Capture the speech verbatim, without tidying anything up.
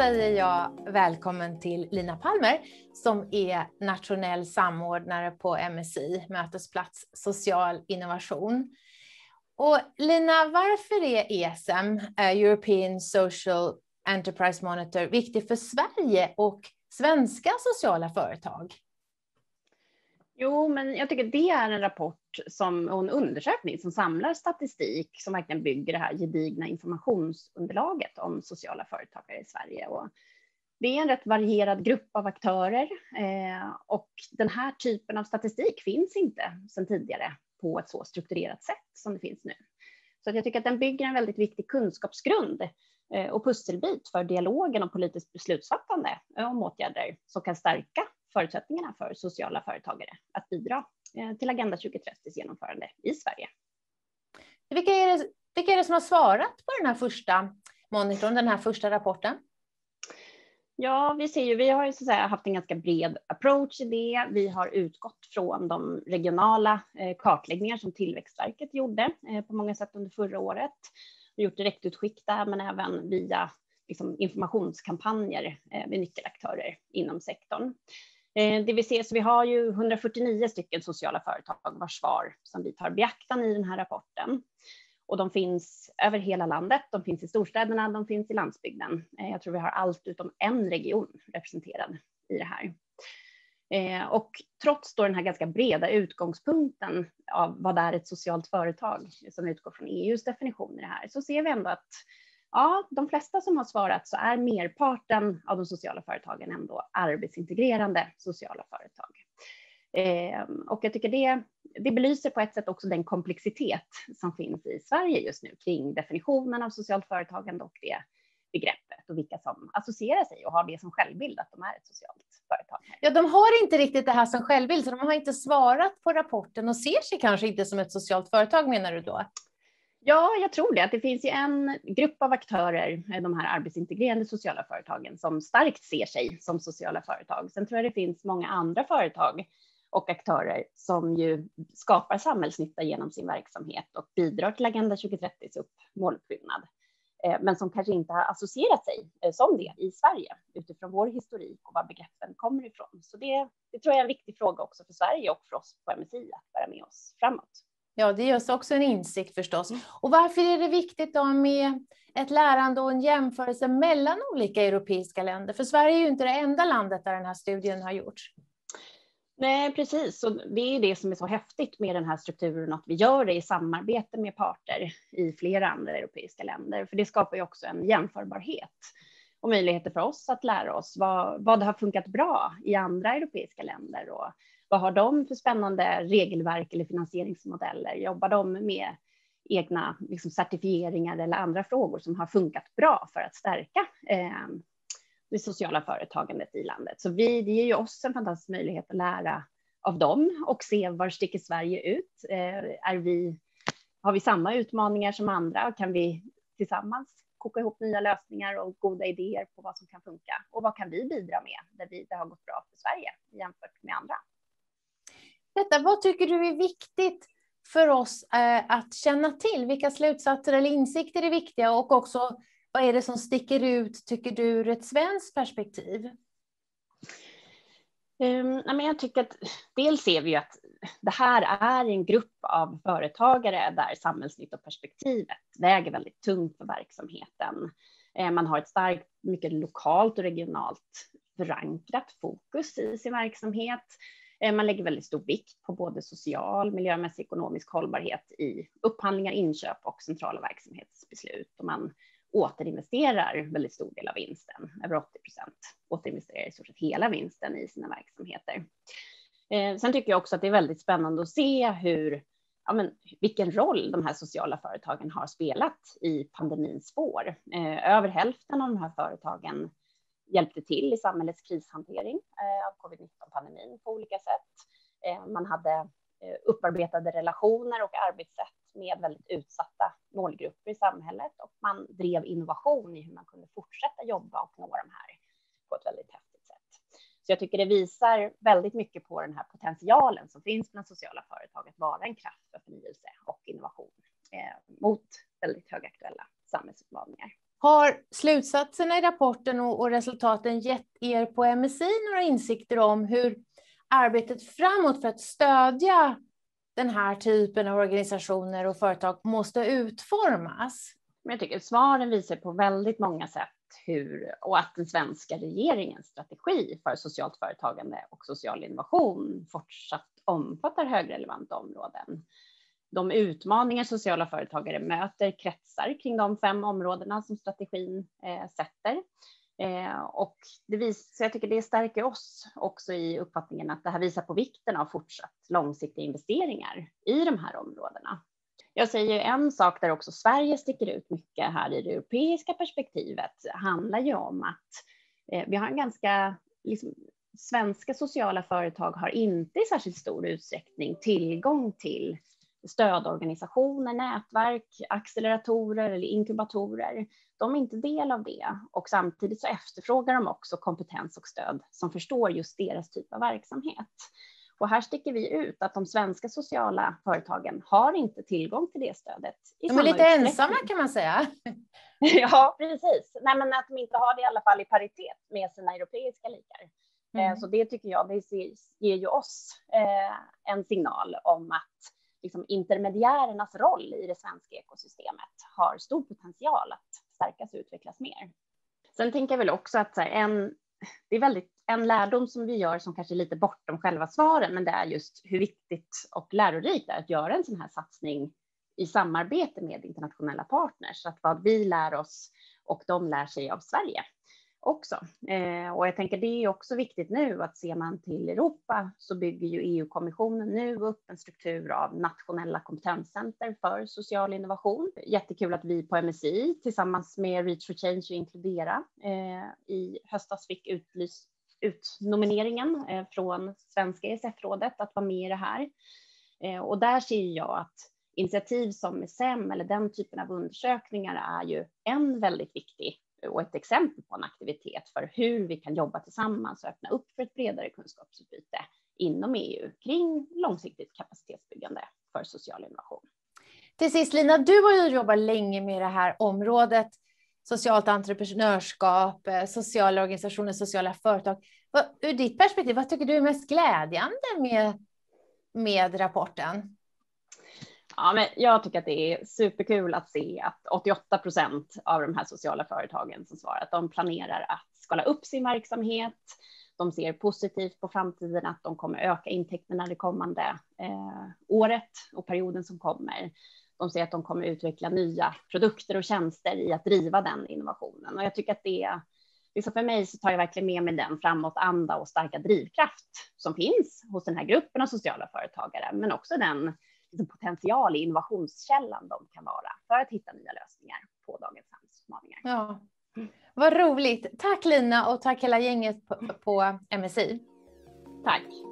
säger jag välkommen till Lina Palmer som är nationell samordnare på M S I, Mötesplats social innovation. Och Lina, varför är E S M, European Social Enterprise Monitor, viktig för Sverige och svenska sociala företag? Jo, men jag tycker det är en rapport som, och en undersökning som samlar statistik som verkligen bygger det här gedigna informationsunderlaget om sociala företagare i Sverige. Och det är en rätt varierad grupp av aktörer eh, och den här typen av statistik finns inte sedan tidigare på ett så strukturerat sätt som det finns nu. Så att jag tycker att den bygger en väldigt viktig kunskapsgrund eh, och pusselbit för dialogen och politiskt beslutsfattande om åtgärder som kan stärka förutsättningarna för sociala företagare att bidra till Agenda tjugo trettio:s genomförande i Sverige. Vilka är det, vilka är det som har svarat på den här första monitorn, den här första rapporten? Ja, vi ser ju, vi har ju så att säga haft en ganska bred approach i det. Vi har utgått från de regionala kartläggningar som Tillväxtverket gjorde på många sätt under förra året. Vi har gjort direktutskick där, men även via liksom, informationskampanjer med nyckelaktörer inom sektorn. Det vi ser, så vi har ju hundrafyrtionio stycken sociala företag vars svar som vi tar beaktan i den här rapporten. Och de finns över hela landet, de finns i storstäderna, de finns i landsbygden. Jag tror vi har allt utom en region representerad i det här. Och trots då den här ganska breda utgångspunkten av vad är ett socialt företag som utgår från E U:s definition i det här, så ser vi ändå att ja, de flesta som har svarat så är merparten av de sociala företagen ändå arbetsintegrerande sociala företag. Eh, och jag tycker det, det belyser på ett sätt också den komplexitet som finns i Sverige just nu kring definitionen av socialt företagande och det begreppet och vilka som associerar sig och har det som självbild att de är ett socialt företag. Ja, de har inte riktigt det här som självbild, så de har inte svarat på rapporten och ser sig kanske inte som ett socialt företag, menar du då? Ja, jag tror det. Att det finns ju en grupp av aktörer, de här arbetsintegrerande sociala företagen, som starkt ser sig som sociala företag. Sen tror jag det finns många andra företag och aktörer som ju skapar samhällsnytta genom sin verksamhet och bidrar till Agenda tjugo trettio:s måluppfyllnad. Men som kanske inte har associerat sig som det i Sverige utifrån vår historik och var begreppen kommer ifrån. Så det, det tror jag är en viktig fråga också för Sverige och för oss på M S I att bära med oss framåt. Ja, det görs också en insikt förstås. Och varför är det viktigt då med ett lärande och en jämförelse mellan olika europeiska länder? För Sverige är ju inte det enda landet där den här studien har gjorts. Nej, precis. Och det är det som är så häftigt med den här strukturen, att vi gör det i samarbete med parter i flera andra europeiska länder. För det skapar ju också en jämförbarhet och möjligheter för oss att lära oss vad, vad det har funkat bra i andra europeiska länder och vad har de för spännande regelverk eller finansieringsmodeller? Jobbar de med egna liksom, certifieringar eller andra frågor som har funkat bra för att stärka eh, det sociala företagandet i landet? Så vi, det ger ju oss en fantastisk möjlighet att lära av dem och se var sticker Sverige ut. Eh, är vi, har vi samma utmaningar som andra? Kan vi tillsammans koka ihop nya lösningar och goda idéer på vad som kan funka? Och vad kan vi bidra med där vi, det har gått bra för Sverige jämfört med andra? Detta, vad tycker du är viktigt för oss eh, att känna till? Vilka slutsatser eller insikter är viktiga? Och också, vad är det som sticker ut, tycker du, ur ett svenskt perspektiv? Um, men jag tycker att dels ser vi att det här är en grupp av företagare där samhällsnyttoperspektivet väger väldigt tungt för verksamheten. Eh, man har ett starkt, mycket lokalt och regionalt förankrat fokus i sin verksamhet. Man lägger väldigt stor vikt på både social, miljömässig, ekonomisk hållbarhet i upphandlingar, inköp och centrala verksamhetsbeslut. Och man återinvesterar väldigt stor del av vinsten, över åttio procent återinvesterar i stort sett hela vinsten i sina verksamheter. Sen tycker jag också att det är väldigt spännande att se hur, ja men, vilken roll de här sociala företagen har spelat i pandemins spår. Över hälften av de här företagen hjälpte till i samhällets krishantering av covid nitton-pandemin på olika sätt. Man hade upparbetade relationer och arbetssätt med väldigt utsatta målgrupper i samhället och man drev innovation i hur man kunde fortsätta jobba och nå de här på ett väldigt häftigt sätt. Så jag tycker det visar väldigt mycket på den här potentialen som finns bland sociala företag att vara en kraft för förnyelse och innovation eh, mot väldigt högaktuella samhällsutmaningar. Har slutsatserna i rapporten och, och resultaten gett er på M S I några insikter om hur arbetet framåt för att stödja den här typen av organisationer och företag måste utformas? Men jag tycker svaren visar på väldigt många sätt hur, och att den svenska regeringens strategi för socialt företagande och social innovation fortsatt omfattar högrelevanta områden. De utmaningar sociala företagare möter kretsar kring de fem områdena som strategin eh, sätter. Eh, och det vis, så jag tycker det stärker oss också i uppfattningen att det här visar på vikten av fortsatt långsiktiga investeringar i de här områdena. Jag säger en sak där också Sverige sticker ut mycket här i det europeiska perspektivet handlar ju om att eh, vi har en ganska, liksom, svenska sociala företag har inte i särskilt stor utsträckning tillgång till stödorganisationer, nätverk, acceleratorer eller inkubatorer. De är inte del av det och samtidigt så efterfrågar de också kompetens och stöd som förstår just deras typ av verksamhet. Och här sticker vi ut att de svenska sociala företagen har inte tillgång till det stödet. I de är lite ensamma kan man säga. Ja, precis. Nej, men att de inte har det i alla fall i paritet med sina europeiska likar. Mm. Så det tycker jag, det ger ju oss en signal om att liksom intermediärernas roll i det svenska ekosystemet har stor potential att stärkas och utvecklas mer. Sen tänker jag väl också att så här, en, det är väldigt, en lärdom som vi gör som kanske är lite bortom själva svaren, men det är just hur viktigt och lärorikt det är att göra en sån här satsning i samarbete med internationella partners. Så att vad vi lär oss och de lär sig av Sverige också. Eh, och jag tänker det är också viktigt nu att ser man till Europa så bygger ju E U-kommissionen nu upp en struktur av nationella kompetenscenter för social innovation. Jättekul att vi på M S I tillsammans med Reach for Change och Inkludera eh, i höstas fick utlys, utnomineringen eh, från svenska E S F-rådet att vara med i det här. Eh, och där ser jag att initiativ som S M eller den typen av undersökningar är ju en väldigt viktig och ett exempel på en aktivitet för hur vi kan jobba tillsammans och öppna upp för ett bredare kunskapsutbyte inom E U kring långsiktigt kapacitetsbyggande för social innovation. Till sist Lina, du har ju jobbat länge med det här området, socialt entreprenörskap, sociala organisationer, sociala företag. Ur ditt perspektiv, vad tycker du är mest glädjande med, med rapporten? Ja, men jag tycker att det är superkul att se att åttioåtta procent av de här sociala företagen som svarar att de planerar att skala upp sin verksamhet. De ser positivt på framtiden, att de kommer öka intäkterna det kommande eh, året och perioden som kommer. De ser att de kommer utveckla nya produkter och tjänster i att driva den innovationen. Och jag tycker att det är, liksom för mig så tar jag verkligen med mig den framåtanda och starka drivkraft som finns hos den här gruppen av sociala företagare, men också den potential i innovationskällan de kan vara för att hitta nya lösningar på dagens samhällsutmaningar. Ja, vad roligt. Tack Lina och tack hela gänget på, på M S I. Tack.